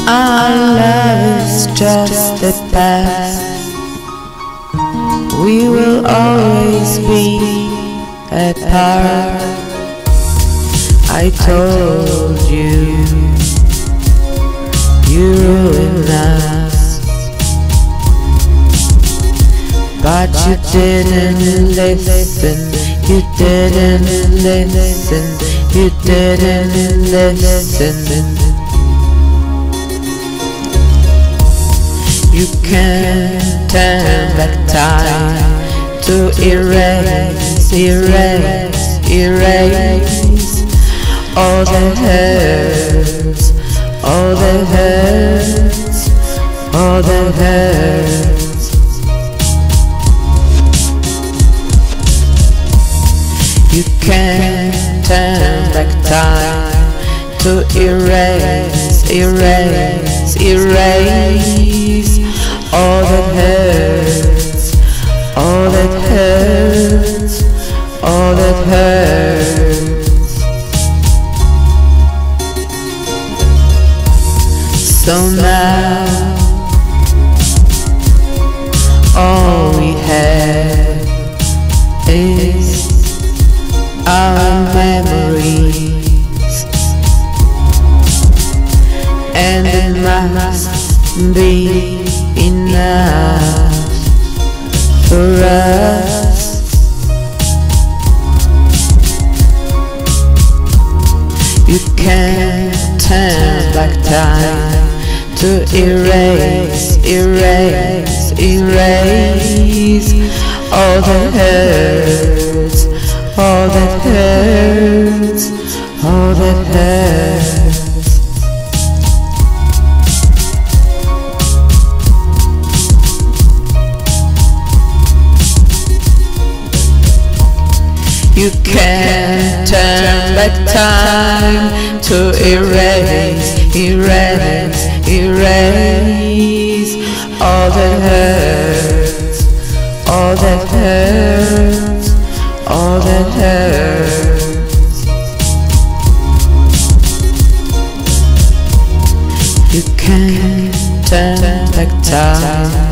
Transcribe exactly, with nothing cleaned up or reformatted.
Our love is just the past. We will always be apart. I told you, you ruined us, but you didn't listen. You didn't listen. You didn't listen. You can't turn back time to erase, erase, erase all that hurts, all that hurts, all that hurts. You can't turn back time to erase, erase, erase all that hurts, all that hurts, all that hurts. So now all we have is our memories, and it must be enough for us. You can't turn back time to erase, erase, erase all that hurts, all that hurts, all that hurts. You can't turn back time to erase, erase, erase all that hurts, all that hurts, all that hurts. You can't turn back time